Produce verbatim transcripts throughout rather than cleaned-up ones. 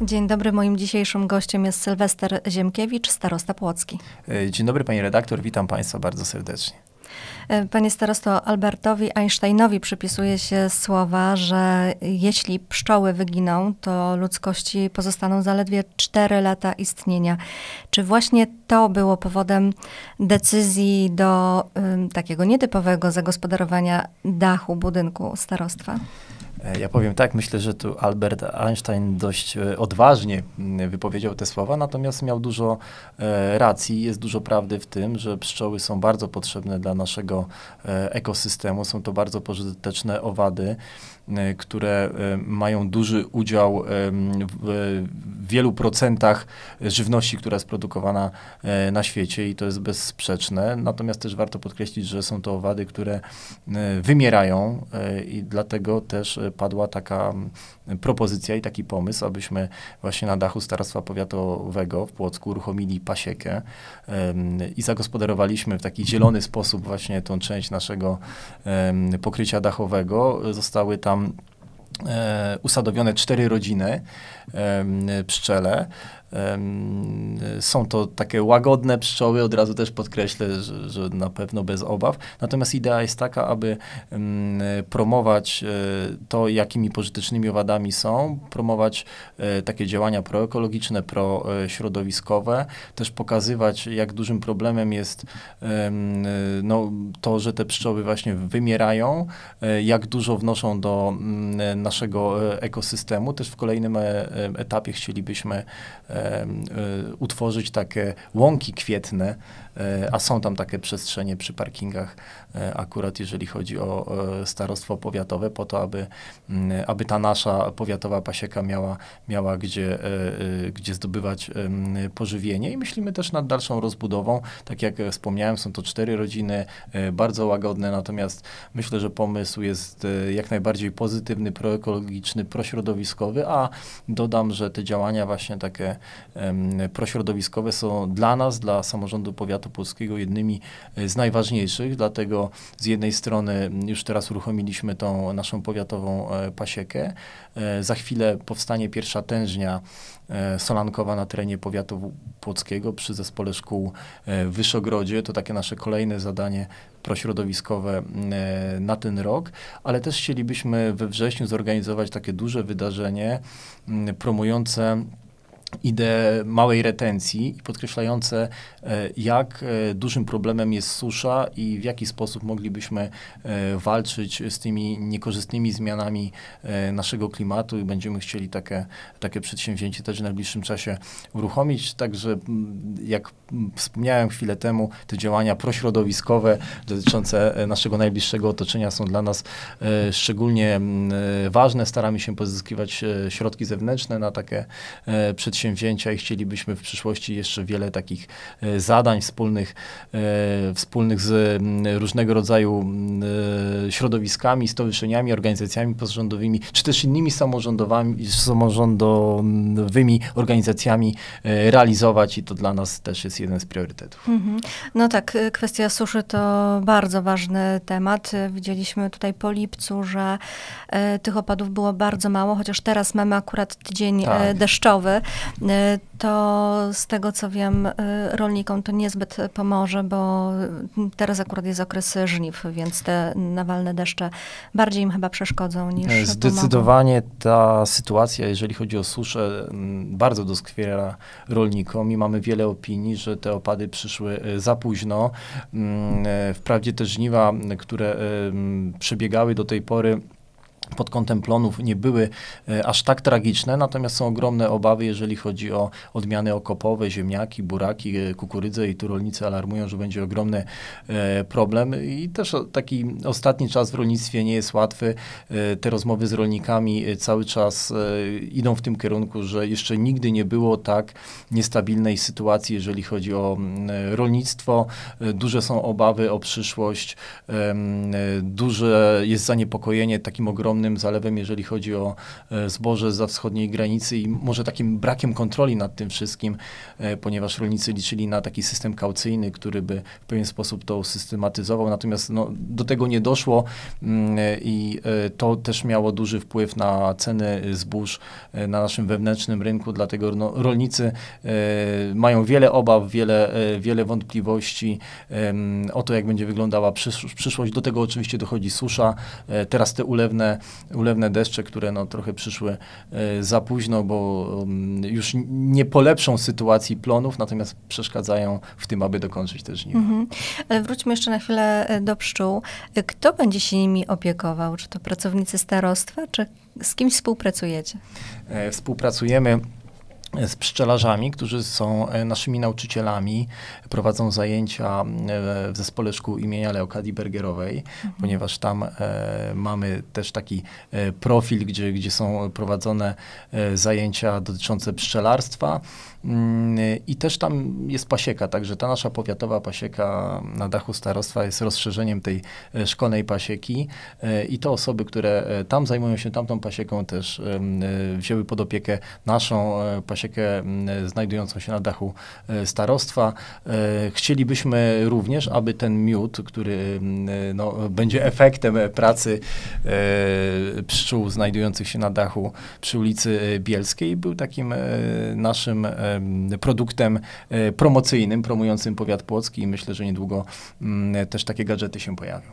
Dzień dobry, moim dzisiejszym gościem jest Sylwester Ziemkiewicz, starosta płocki. Dzień dobry pani redaktor, witam państwa bardzo serdecznie. Panie starosto, Albertowi Einsteinowi przypisuje się słowa, że jeśli pszczoły wyginą, to ludzkości pozostaną zaledwie cztery lata istnienia. Czy właśnie to było powodem decyzji do um, takiego nietypowego zagospodarowania dachu budynku starostwa? Ja powiem tak, myślę, że tu Albert Einstein dość odważnie wypowiedział te słowa, natomiast miał dużo e, racji, jest dużo prawdy w tym, że pszczoły są bardzo potrzebne dla naszego e, ekosystemu, są to bardzo pożyteczne owady, e, które e, mają duży udział e, w, w wielu procentach żywności, która jest produkowana e, na świecie i to jest bezsprzeczne, natomiast też warto podkreślić, że są to owady, które e, wymierają e, i dlatego też padła taka propozycja i taki pomysł, abyśmy właśnie na dachu Starostwa Powiatowego w Płocku uruchomili pasiekę um, i zagospodarowaliśmy w taki zielony sposób właśnie tą część naszego um, pokrycia dachowego. Zostały tam e, usadowione cztery rodziny e, pszczele. Są to takie łagodne pszczoły, od razu też podkreślę, że, że na pewno bez obaw. Natomiast idea jest taka, aby um, promować e, to, jakimi pożytecznymi owadami są, promować e, takie działania proekologiczne, prośrodowiskowe, też pokazywać, jak dużym problemem jest e, no, to, że te pszczoły właśnie wymierają, e, jak dużo wnoszą do m, naszego ekosystemu. Też w kolejnym e, etapie chcielibyśmy e, utworzyć takie łąki kwietne, a są tam takie przestrzenie przy parkingach, akurat jeżeli chodzi o starostwo powiatowe, po to, aby, aby ta nasza powiatowa pasieka miała, miała gdzie, gdzie zdobywać pożywienie i myślimy też nad dalszą rozbudową. Tak jak wspomniałem, są to cztery rodziny, bardzo łagodne, natomiast myślę, że pomysł jest jak najbardziej pozytywny, proekologiczny, prośrodowiskowy, a dodam, że te działania właśnie takie prośrodowiskowe są dla nas, dla samorządu powiatu płockiego jednymi z najważniejszych, dlatego z jednej strony już teraz uruchomiliśmy tą naszą powiatową pasiekę. Za chwilę powstanie pierwsza tężnia solankowa na terenie powiatu płockiego przy zespole szkół w Wyszogrodzie. To takie nasze kolejne zadanie prośrodowiskowe na ten rok, ale też chcielibyśmy we wrześniu zorganizować takie duże wydarzenie promujące ideę małej retencji i podkreślające, jak dużym problemem jest susza i w jaki sposób moglibyśmy walczyć z tymi niekorzystnymi zmianami naszego klimatu i będziemy chcieli takie, takie przedsięwzięcie też w najbliższym czasie uruchomić. Także jak wspomniałem chwilę temu, te działania prośrodowiskowe dotyczące naszego najbliższego otoczenia są dla nas szczególnie ważne. Staramy się pozyskiwać środki zewnętrzne na takie przedsięwzięcia i chcielibyśmy w przyszłości jeszcze wiele takich e, zadań wspólnych, e, wspólnych z m, różnego rodzaju e, środowiskami, stowarzyszeniami, organizacjami pozarządowymi, czy też innymi samorządowymi, samorządowymi organizacjami e, realizować i to dla nas też jest jeden z priorytetów. Mhm. No tak, kwestia suszy to bardzo ważny temat. Widzieliśmy tutaj po lipcu, że e, tych opadów było bardzo mało, chociaż teraz mamy akurat tydzień tak. e, deszczowy. To z tego, co wiem, rolnikom to niezbyt pomoże, bo teraz akurat jest okres żniw, więc te nawalne deszcze bardziej im chyba przeszkodzą niż Zdecydowanie pomogą. Ta sytuacja, jeżeli chodzi o suszę, bardzo doskwiera rolnikom i mamy wiele opinii, że te opady przyszły za późno. Wprawdzie te żniwa, które przebiegały do tej pory pod kątem plonów nie były e, aż tak tragiczne, natomiast są ogromne obawy, jeżeli chodzi o odmiany okopowe, ziemniaki, buraki, e, kukurydzę i tu rolnicy alarmują, że będzie ogromny e, problem i też o, taki ostatni czas w rolnictwie nie jest łatwy. E, te rozmowy z rolnikami e, cały czas e, idą w tym kierunku, że jeszcze nigdy nie było tak niestabilnej sytuacji, jeżeli chodzi o e, rolnictwo. E, duże są obawy o przyszłość, e, duże jest zaniepokojenie takim ogromnym ogromnym zalewem, jeżeli chodzi o zboże zza wschodniej granicy i może takim brakiem kontroli nad tym wszystkim, ponieważ rolnicy liczyli na taki system kaucyjny, który by w pewien sposób to systematyzował, natomiast no, do tego nie doszło i to też miało duży wpływ na ceny zbóż na naszym wewnętrznym rynku, dlatego no, rolnicy mają wiele obaw, wiele, wiele wątpliwości o to, jak będzie wyglądała przyszłość. Do tego oczywiście dochodzi susza, teraz te ulewne, ulewne deszcze, które no, trochę przyszły za późno, bo już nie polepszą sytuacji plonów, natomiast przeszkadzają w tym, aby dokończyć te żniwa. Mhm. Ale wróćmy jeszcze na chwilę do pszczół. Kto będzie się nimi opiekował? Czy to pracownicy starostwa, czy z kimś współpracujecie? Współpracujemy z pszczelarzami, którzy są naszymi nauczycielami, prowadzą zajęcia w Zespole Szkół imienia Leokadii Bergerowej, mhm. ponieważ tam e, mamy też taki e, profil, gdzie, gdzie są prowadzone e, zajęcia dotyczące pszczelarstwa. I też tam jest pasieka, także ta nasza powiatowa pasieka na dachu starostwa jest rozszerzeniem tej szkolnej pasieki i te osoby, które tam zajmują się tamtą pasieką, też wzięły pod opiekę naszą pasiekę znajdującą się na dachu starostwa. Chcielibyśmy również, aby ten miód, który no, będzie efektem pracy pszczół znajdujących się na dachu przy ulicy Bielskiej, był takim naszym produktem promocyjnym, promującym powiat płocki i myślę, że niedługo też takie gadżety się pojawią.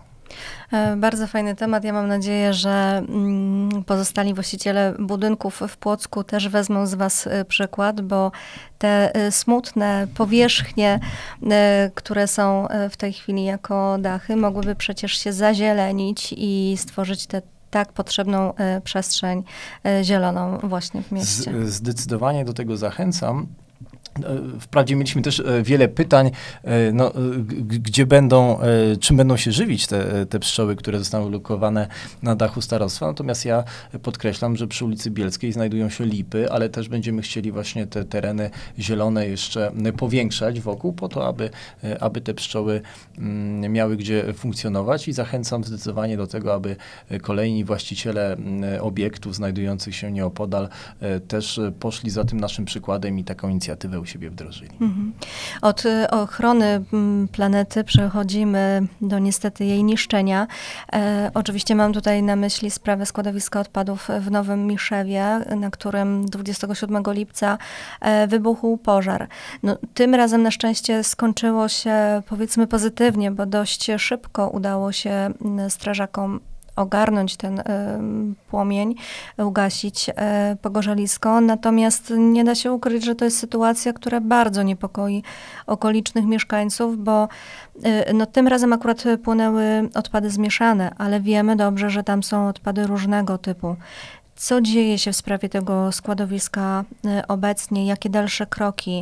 Bardzo fajny temat. Ja mam nadzieję, że pozostali właściciele budynków w Płocku też wezmą z was przykład, bo te smutne powierzchnie, które są w tej chwili jako dachy, mogłyby przecież się zazielenić i stworzyć te tak potrzebną y, przestrzeń y, zieloną właśnie w mieście. Z, zdecydowanie do tego zachęcam. Wprawdzie mieliśmy też wiele pytań, no, gdzie będą, czym będą się żywić te, te pszczoły, które zostaną ulokowane na dachu starostwa. Natomiast ja podkreślam, że przy ulicy Bielskiej znajdują się lipy, ale też będziemy chcieli właśnie te tereny zielone jeszcze powiększać wokół, po to, aby, aby te pszczoły miały gdzie funkcjonować i zachęcam zdecydowanie do tego, aby kolejni właściciele obiektów znajdujących się nieopodal też poszli za tym naszym przykładem i taką inicjatywę u siebie wdrożyli. Mhm. Od ochrony planety przechodzimy do niestety jej niszczenia. E, oczywiście mam tutaj na myśli sprawę składowiska odpadów w Nowym Miszewie, na którym dwudziestego siódmego lipca e, wybuchł pożar. No, tym razem na szczęście skończyło się powiedzmy pozytywnie, bo dość szybko udało się strażakom ogarnąć ten y, płomień, ugasić y, pogorzelisko. Natomiast nie da się ukryć, że to jest sytuacja, która bardzo niepokoi okolicznych mieszkańców, bo y, no, tym razem akurat płonęły odpady zmieszane, ale wiemy dobrze, że tam są odpady różnego typu. Co dzieje się w sprawie tego składowiska y, obecnie? Jakie dalsze kroki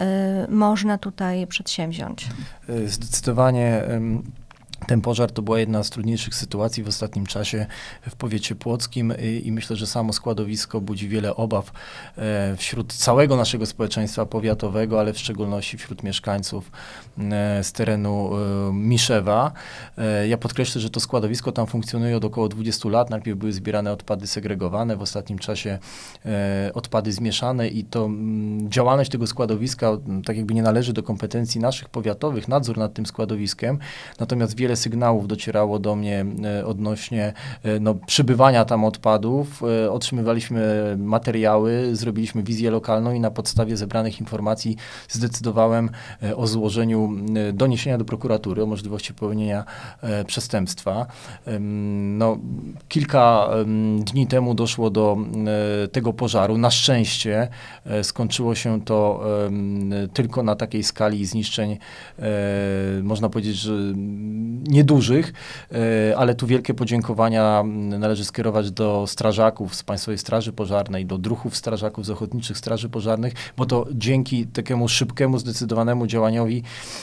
y, można tutaj przedsięwziąć? Zdecydowanie ten pożar to była jedna z trudniejszych sytuacji w ostatnim czasie w powiecie płockim i, i myślę, że samo składowisko budzi wiele obaw e, wśród całego naszego społeczeństwa powiatowego, ale w szczególności wśród mieszkańców e, z terenu e, Miszewa. E, ja podkreślę, że to składowisko tam funkcjonuje od około dwudziestu lat. Najpierw były zbierane odpady segregowane, w ostatnim czasie e, odpady zmieszane i to m, działalność tego składowiska m, tak jakby nie należy do kompetencji naszych powiatowych, nadzór nad tym składowiskiem, natomiast wiele sygnałów docierało do mnie e, odnośnie e, no, przybywania tam odpadów. E, otrzymywaliśmy materiały, zrobiliśmy wizję lokalną i na podstawie zebranych informacji zdecydowałem e, o złożeniu e, doniesienia do prokuratury o możliwości popełnienia e, przestępstwa. E, no, kilka e, dni temu doszło do e, tego pożaru. Na szczęście e, skończyło się to e, tylko na takiej skali zniszczeń, e, można powiedzieć, że niedużych, ale tu wielkie podziękowania należy skierować do strażaków z Państwowej Straży Pożarnej, do druhów strażaków z Ochotniczych Straży Pożarnych, bo to dzięki takiemu szybkiemu, zdecydowanemu działaniowi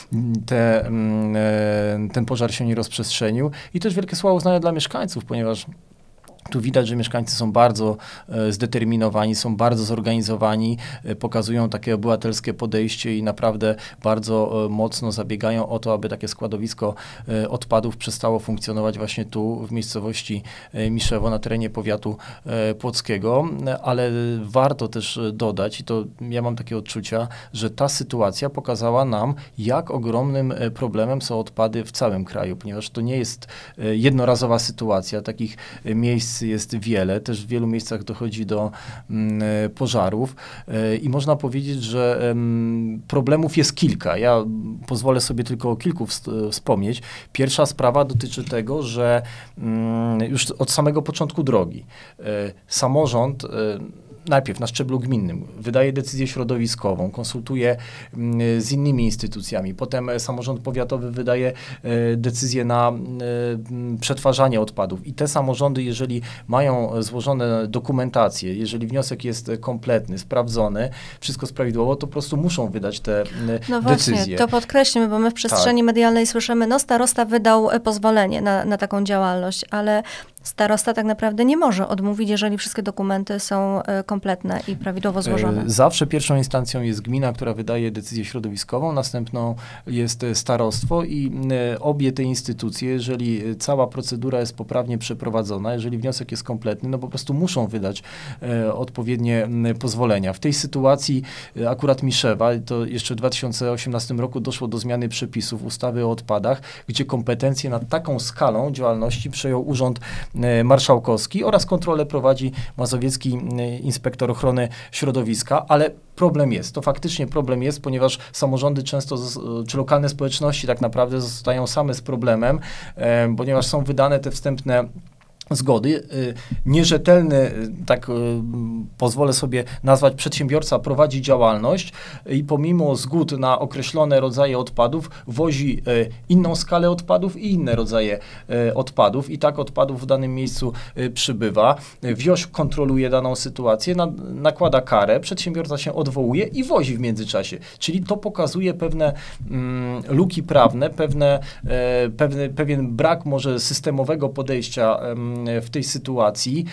te, ten pożar się nie rozprzestrzenił. I też wielkie słowa uznania dla mieszkańców, ponieważ Tu widać, że mieszkańcy są bardzo e, zdeterminowani, są bardzo zorganizowani, e, pokazują takie obywatelskie podejście i naprawdę bardzo e, mocno zabiegają o to, aby takie składowisko e, odpadów przestało funkcjonować właśnie tu w miejscowości e, Miszewo na terenie powiatu e, płockiego, ale warto też dodać, i to ja mam takie odczucia, że ta sytuacja pokazała nam, jak ogromnym e, problemem są odpady w całym kraju, ponieważ to nie jest e, jednorazowa sytuacja, takich e, miejsc jest wiele, też w wielu miejscach dochodzi do mm, pożarów e, i można powiedzieć, że em, problemów jest kilka. Ja pozwolę sobie tylko o kilku w, wspomnieć. Pierwsza sprawa dotyczy tego, że mm, już od samego początku drogi e, samorząd e, najpierw na szczeblu gminnym wydaje decyzję środowiskową, konsultuje mm, z innymi instytucjami, potem samorząd powiatowy wydaje e, decyzję na e, przetwarzanie odpadów i te samorządy, jeżeli mają złożone dokumentacje, jeżeli wniosek jest kompletny, sprawdzony, wszystko prawidłowo, to po prostu muszą wydać te no decyzje. Właśnie, to podkreślmy, bo my w przestrzeni tak. medialnej słyszymy, no starosta wydał pozwolenie na, na taką działalność, ale starosta tak naprawdę nie może odmówić, jeżeli wszystkie dokumenty są kompletne i prawidłowo złożone. Zawsze pierwszą instancją jest gmina, która wydaje decyzję środowiskową, następną jest starostwo i obie te instytucje, jeżeli cała procedura jest poprawnie przeprowadzona, jeżeli wniosek jest kompletny, no po prostu muszą wydać e, odpowiednie pozwolenia. W tej sytuacji e, akurat Miszewa, to jeszcze w dwa tysiące osiemnastym roku doszło do zmiany przepisów ustawy o odpadach, gdzie kompetencje nad taką skalą działalności przejął Urząd Marszałkowski oraz kontrolę prowadzi mazowiecki inspektor ochrony środowiska, ale problem jest, to faktycznie problem jest, ponieważ samorządy często, czy lokalne społeczności tak naprawdę zostają same z problemem, e, ponieważ są wydane te wstępne zgody. Nierzetelny, tak pozwolę sobie nazwać, przedsiębiorca prowadzi działalność i pomimo zgód na określone rodzaje odpadów wozi inną skalę odpadów i inne rodzaje odpadów i tak odpadów w danym miejscu przybywa. Wioś kontroluje daną sytuację, na, nakłada karę, przedsiębiorca się odwołuje i wozi w międzyczasie. Czyli to pokazuje pewne mm, luki prawne, pewne, e, pewne, pewien brak może systemowego podejścia e, w tej sytuacji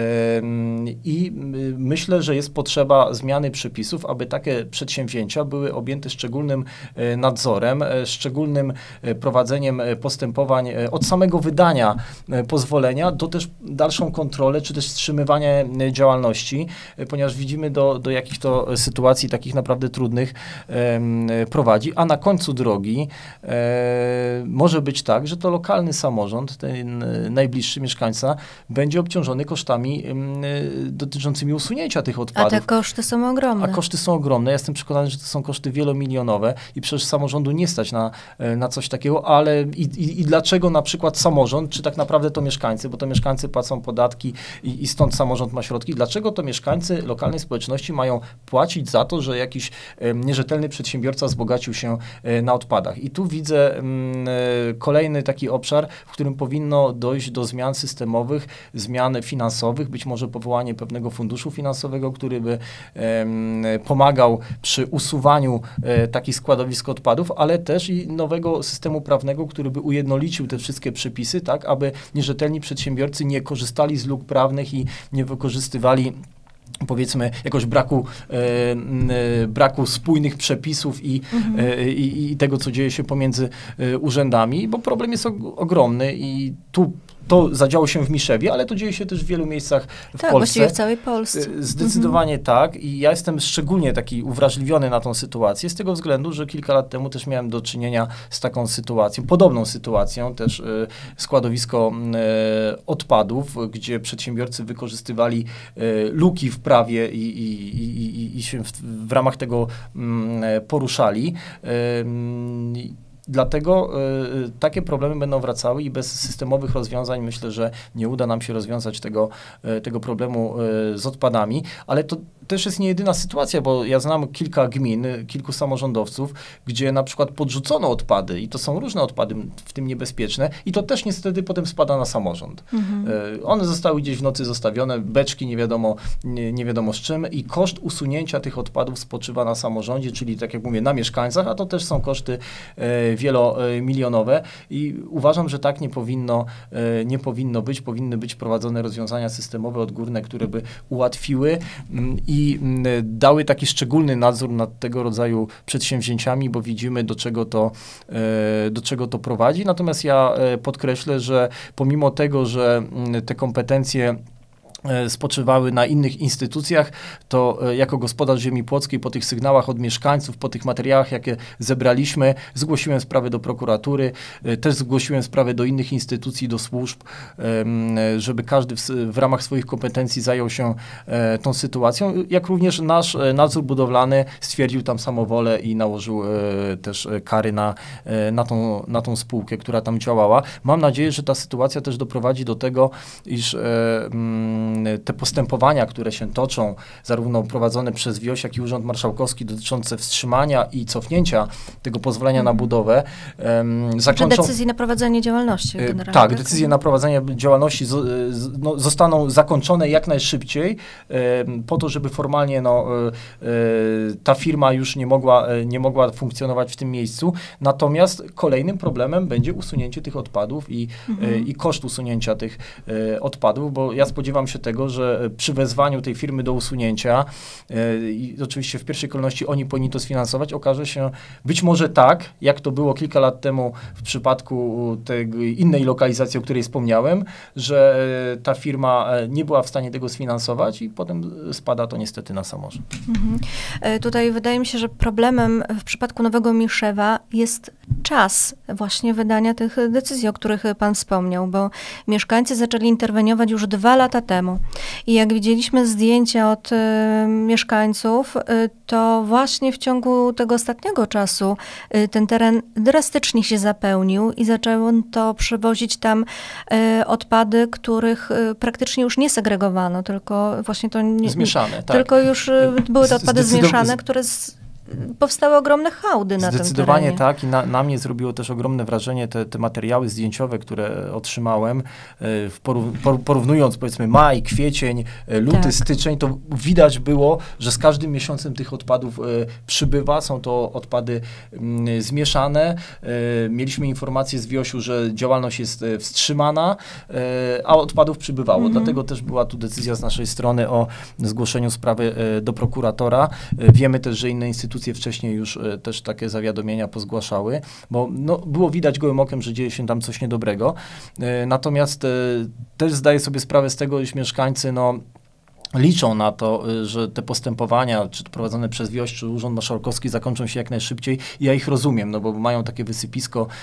i myślę, że jest potrzeba zmiany przepisów, aby takie przedsięwzięcia były objęte szczególnym nadzorem, szczególnym prowadzeniem postępowań od samego wydania pozwolenia do też dalszą kontrolę, czy też wstrzymywania działalności, ponieważ widzimy do, do jakich to sytuacji takich naprawdę trudnych prowadzi, a na końcu drogi może być tak, że to lokalny samorząd, ten najbliższy mieszkańca będzie obciążony kosztami y, dotyczącymi usunięcia tych odpadów. A te koszty są ogromne. A koszty są ogromne. Ja jestem przekonany, że to są koszty wielomilionowe i przecież samorządu nie stać na, na coś takiego, ale i, i, i dlaczego na przykład samorząd, czy tak naprawdę to mieszkańcy, bo to mieszkańcy płacą podatki i, i stąd samorząd ma środki, dlaczego to mieszkańcy lokalnej społeczności mają płacić za to, że jakiś e, nierzetelny przedsiębiorca wzbogacił się e, na odpadach. I tu widzę m, e, kolejny taki obszar, w którym powinno dojść do zmian systemowych, zmian finansowych, być może powołanie pewnego funduszu finansowego, który by em, pomagał przy usuwaniu e, takich składowisk odpadów, ale też i nowego systemu prawnego, który by ujednolicił te wszystkie przepisy, tak, aby nierzetelni przedsiębiorcy nie korzystali z luk prawnych i nie wykorzystywali, powiedzmy, jakoś braku, e, e, braku spójnych przepisów i, mhm. e, i, i tego, co dzieje się pomiędzy e, urzędami, bo problem jest og ogromny i tu to zadziało się w Miszewie, ale to dzieje się też w wielu miejscach w tak, Polsce. Właściwie w całej Polsce. Zdecydowanie mhm. tak i ja jestem szczególnie taki uwrażliwiony na tą sytuację z tego względu, że kilka lat temu też miałem do czynienia z taką sytuacją, podobną sytuacją, też y, składowisko y, odpadów, gdzie przedsiębiorcy wykorzystywali y, luki w prawie i, i, i, i, i się w, w ramach tego y, poruszali. Y, Dlatego y, takie problemy będą wracały i bez systemowych rozwiązań myślę, że nie uda nam się rozwiązać tego, y, tego problemu y, z odpadami, ale to też jest nie jedyna sytuacja, bo ja znam kilka gmin, kilku samorządowców, gdzie na przykład podrzucono odpady i to są różne odpady, w tym niebezpieczne i to też niestety potem spada na samorząd. Mhm. One zostały gdzieś w nocy zostawione, beczki nie wiadomo, nie, nie wiadomo z czym i koszt usunięcia tych odpadów spoczywa na samorządzie, czyli tak jak mówię, na mieszkańcach, a to też są koszty e, wielomilionowe i uważam, że tak nie powinno, e, nie powinno być, powinny być prowadzone rozwiązania systemowe, odgórne, które by ułatwiły m, i m, dały taki szczególny nadzór nad tego rodzaju przedsięwzięciami, bo widzimy, do czego to, e, do czego to prowadzi. Natomiast ja e, podkreślę, że pomimo tego, że m, te kompetencje spoczywały na innych instytucjach, to jako gospodarz ziemi płockiej po tych sygnałach od mieszkańców, po tych materiałach, jakie zebraliśmy, zgłosiłem sprawę do prokuratury, też zgłosiłem sprawę do innych instytucji, do służb, żeby każdy w, w ramach swoich kompetencji zajął się tą sytuacją, jak również nasz nadzór budowlany stwierdził tam samowolę i nałożył też kary na, na, tą, na tą spółkę, która tam działała. Mam nadzieję, że ta sytuacja też doprowadzi do tego, iż te postępowania, które się toczą, zarówno prowadzone przez WIOŚ, jak i Urząd Marszałkowski dotyczące wstrzymania i cofnięcia tego pozwolenia hmm. na budowę, um, zakończą... decyzje na prowadzenie działalności generalnie. Tak, decyzje na prowadzenie działalności z, z, no, zostaną zakończone jak najszybciej, um, po to, żeby formalnie no, y, y, ta firma już nie mogła, y, nie mogła funkcjonować w tym miejscu. Natomiast kolejnym problemem będzie usunięcie tych odpadów i, hmm. y, i koszt usunięcia tych y, odpadów, bo ja spodziewam się tego, że przy wezwaniu tej firmy do usunięcia yy, i oczywiście w pierwszej kolejności oni powinni to sfinansować, okaże się być może tak, jak to było kilka lat temu w przypadku tej innej lokalizacji, o której wspomniałem, że yy, ta firma yy, nie była w stanie tego sfinansować i potem spada to niestety na samorząd. Mhm. Yy, tutaj wydaje mi się, że problemem w przypadku Nowego Mieszewa jest czas właśnie wydania tych decyzji, o których pan wspomniał, bo mieszkańcy zaczęli interweniować już dwa lata temu. I jak widzieliśmy zdjęcia od y, mieszkańców, y, to właśnie w ciągu tego ostatniego czasu y, ten teren drastycznie się zapełnił i zaczęło to przywozić tam y, odpady, których y, praktycznie już nie segregowano, tylko właśnie to nie... Zmieszane, tak. Tylko już y, były to odpady zmieszane, które... Z, powstały ogromne hałdy na tym terenie. Zdecydowanie tak i na, na mnie zrobiło też ogromne wrażenie te, te materiały zdjęciowe, które otrzymałem, w porów, porównując powiedzmy maj, kwiecień, luty, tak. styczeń, to widać było, że z każdym miesiącem tych odpadów e, przybywa, są to odpady m, zmieszane. E, mieliśmy informację z WIOŚ-u, że działalność jest e, wstrzymana, e, a odpadów przybywało. Mhm. Dlatego też była tu decyzja z naszej strony o zgłoszeniu sprawy e, do prokuratora. E, wiemy też, że inne instytucje wcześniej już e, też takie zawiadomienia pozgłaszały, bo no, było widać gołym okiem, że dzieje się tam coś niedobrego. E, natomiast e, też zdaję sobie sprawę z tego, iż mieszkańcy no, liczą na to, że te postępowania, czy to prowadzone przez WIOŚ, czy Urząd Marszałkowski zakończą się jak najszybciej. I ja ich rozumiem, no bo mają takie wysypisko e,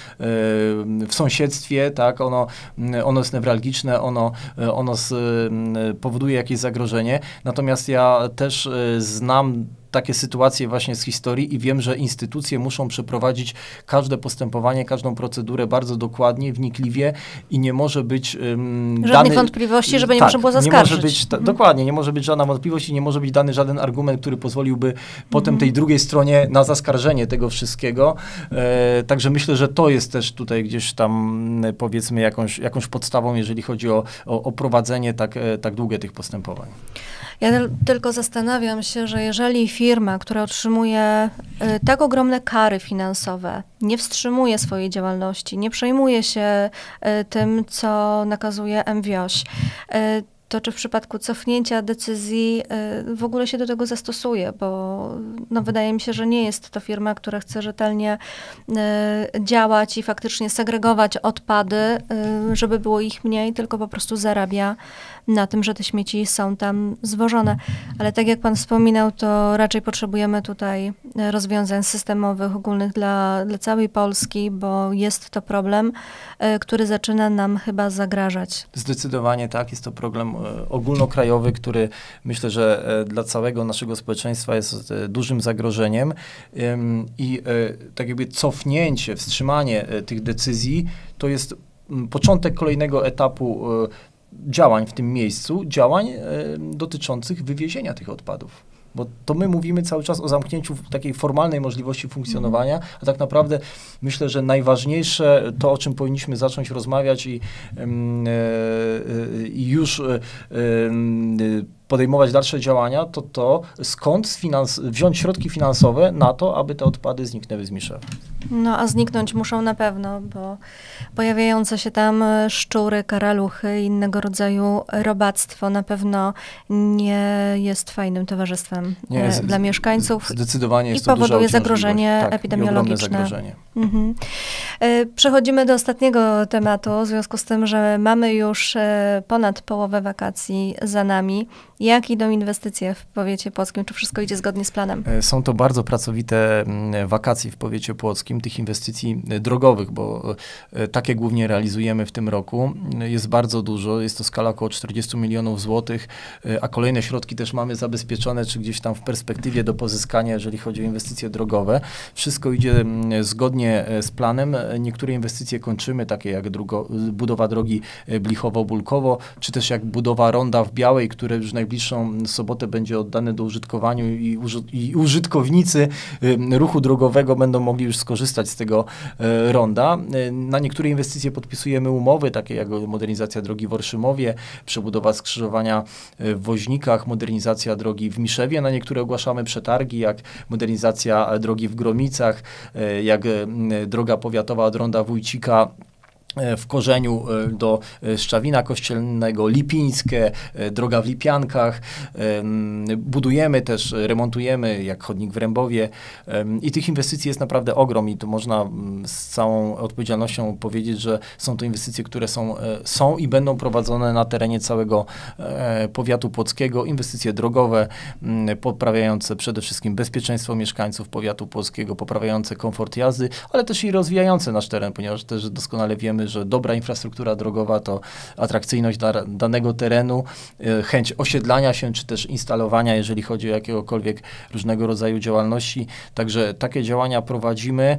w sąsiedztwie, tak, ono, ono jest newralgiczne, ono, ono z, powoduje jakieś zagrożenie. Natomiast ja też e, znam takie sytuacje właśnie z historii i wiem, że instytucje muszą przeprowadzić każde postępowanie, każdą procedurę bardzo dokładnie, wnikliwie i nie może być um, żadnych dany, wątpliwości, żeby nie tak, można było zaskarżyć. Nie może być, ta, mhm. Dokładnie, nie może być żadna wątpliwość i nie może być dany żaden argument, który pozwoliłby mhm. potem tej drugiej stronie na zaskarżenie tego wszystkiego. E, także myślę, że to jest też tutaj gdzieś tam powiedzmy jakąś, jakąś podstawą, jeżeli chodzi o, o, o prowadzenie tak, tak długie tych postępowań. Ja tylko zastanawiam się, że jeżeli firma, która otrzymuje y, tak ogromne kary finansowe, nie wstrzymuje swojej działalności, nie przejmuje się y, tym, co nakazuje M WIOŚ, y, to czy w przypadku cofnięcia decyzji y, w ogóle się do tego zastosuje, bo no, wydaje mi się, że nie jest to firma, która chce rzetelnie y, działać i faktycznie segregować odpady, y, żeby było ich mniej, tylko po prostu zarabia na tym, że te śmieci są tam zwożone. Ale tak jak pan wspominał, to raczej potrzebujemy tutaj rozwiązań systemowych, ogólnych dla, dla całej Polski, bo jest to problem, y, który zaczyna nam chyba zagrażać. Zdecydowanie tak, jest to problem ogólnokrajowy, który myślę, że dla całego naszego społeczeństwa jest dużym zagrożeniem i tak jakby cofnięcie, wstrzymanie tych decyzji to jest początek kolejnego etapu działań w tym miejscu, działań dotyczących wywiezienia tych odpadów. Bo to my mówimy cały czas o zamknięciu takiej formalnej możliwości funkcjonowania, a tak naprawdę myślę, że najważniejsze to, o czym powinniśmy zacząć rozmawiać i, i już podejmować dalsze działania, to to, skąd sfinans- wziąć środki finansowe na to, aby te odpady zniknęły z Miszewa. No, a zniknąć muszą na pewno, bo pojawiające się tam szczury, karaluchy i innego rodzaju robactwo na pewno nie jest fajnym towarzystwem nie, z, dla mieszkańców. Zdecydowanie jest i to powoduje zagrożenie tak, epidemiologiczne. I zagrożenie. Mhm. Przechodzimy do ostatniego tematu, w związku z tym, że mamy już ponad połowę wakacji za nami. Jak idą inwestycje w powiecie płockim? Czy wszystko idzie zgodnie z planem? Są to bardzo pracowite wakacje w powiecie płockim, tych inwestycji drogowych, bo takie głównie realizujemy w tym roku. Jest bardzo dużo, jest to skala około czterdzieści milionów złotych, a kolejne środki też mamy zabezpieczone, czy gdzieś tam w perspektywie do pozyskania, jeżeli chodzi o inwestycje drogowe. Wszystko idzie zgodnie z planem. Niektóre inwestycje kończymy, takie jak drugo, budowa drogi Blichowo-Bulkowo, czy też jak budowa ronda w Białej, które już najbliższą sobotę będzie oddane do użytkowania i, uży, i użytkownicy ruchu drogowego będą mogli już skorzystać z tego ronda. Na niektóre inwestycje podpisujemy umowy, takie jak modernizacja drogi w Orszymowie, przebudowa skrzyżowania w Woźnikach, modernizacja drogi w Miszewie. Na niektóre ogłaszamy przetargi, jak modernizacja drogi w Gromicach, jak droga powiatowa od ronda Wójcika w Korzeniu do Szczawina Kościelnego, Lipińskie, droga w Lipiankach. Budujemy też, remontujemy, jak chodnik w Rębowie. I tych inwestycji jest naprawdę ogrom i to można z całą odpowiedzialnością powiedzieć, że są to inwestycje, które są, są i będą prowadzone na terenie całego powiatu płockiego. Inwestycje drogowe, poprawiające przede wszystkim bezpieczeństwo mieszkańców powiatu płockiego, poprawiające komfort jazdy, ale też i rozwijające nasz teren, ponieważ też doskonale wiemy, że dobra infrastruktura drogowa to atrakcyjność da, danego terenu, chęć osiedlania się, czy też instalowania, jeżeli chodzi o jakiegokolwiek różnego rodzaju działalności. Także takie działania prowadzimy.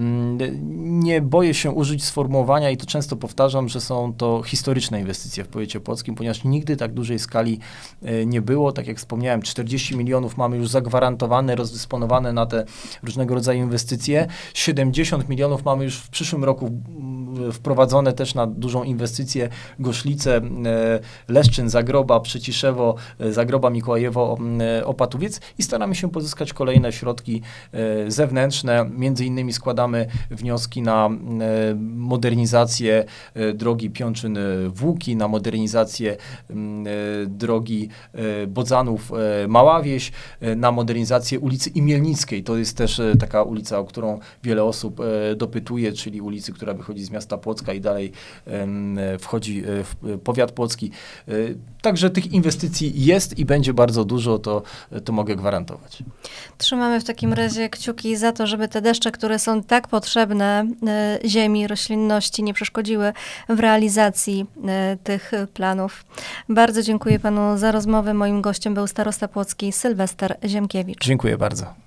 Nie boję się użyć sformułowania i to często powtarzam, że są to historyczne inwestycje w powiecie płockim, ponieważ nigdy tak dużej skali nie było. Tak jak wspomniałem, czterdzieści milionów mamy już zagwarantowane, rozdysponowane na te różnego rodzaju inwestycje. siedemdziesiąt milionów mamy już w przyszłym roku wprowadzone też na dużą inwestycję Goszlice, Leszczyn, Zagroba, Przyciszewo, Zagroba, Mikołajewo, Opatowiec i staramy się pozyskać kolejne środki zewnętrzne. Między innymi składamy wnioski na modernizację drogi Piączyn-Włóki, na modernizację drogi Bodzanów-Mała Wieś, na modernizację ulicy Imielnickiej. To jest też taka ulica, o którą wiele osób dopytuje, czyli ulicy, która wychodzi z miasta Płocka i dalej um, wchodzi w powiat płocki. Także tych inwestycji jest i będzie bardzo dużo, to, to mogę gwarantować. Trzymamy w takim razie kciuki za to, żeby te deszcze, które są tak potrzebne e, ziemi, roślinności, nie przeszkodziły w realizacji e, tych planów. Bardzo dziękuję panu za rozmowę. Moim gościem był starosta płocki Sylwester Ziemkiewicz. Dziękuję bardzo.